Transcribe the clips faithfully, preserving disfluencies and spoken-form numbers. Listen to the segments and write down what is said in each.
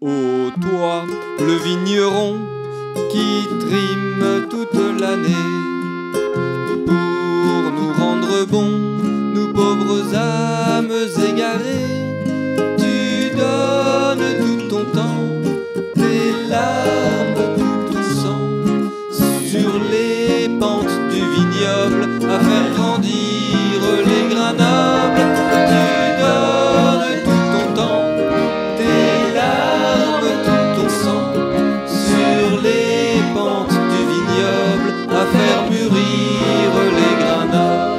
Ô toi, le vigneron qui trime toute l'année pour nous rendre bons, nous pauvres âmes égarées, tu donnes tout ton temps, tes larmes, tout ton sang sur les pentes du vignoble à faire grandir les grains nobles. Tu donnes tout ton temps, tes larmes, tout ton sang sur les pentes du vignoble à faire mûrir les grains nobles.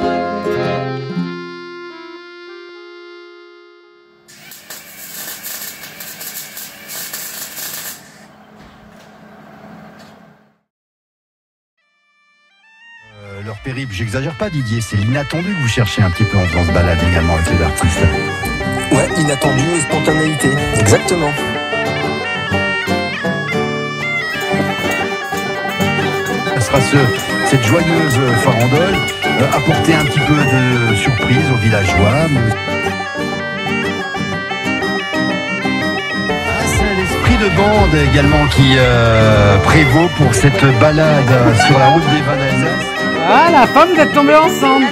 Euh, leur périple, j'exagère pas Didier, c'est l'inattendu que vous cherchez un petit peu en faisant ce balade également avec les artistes. Ouais, inattendu et spontanéité, exactement. Ça sera ce, cette joyeuse farandole, euh, apporter un petit peu de surprise aux villageois. Mais... Ah, c'est l'esprit de bande également qui euh, prévaut pour cette balade sur la route des Vins d'Alsace. Ah, la femme d'être tombée ensemble.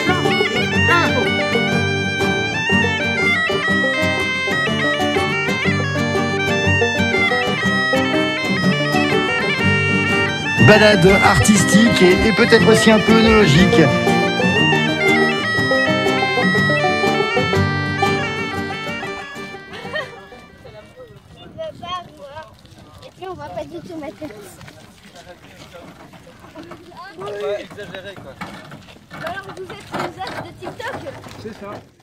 Balade artistique et, et peut-être aussi un peu œnologique. Et puis on va pas du tout mettre. Faut pas exagérer quoi. Alors vous êtes les as de TikTok? C'est ça.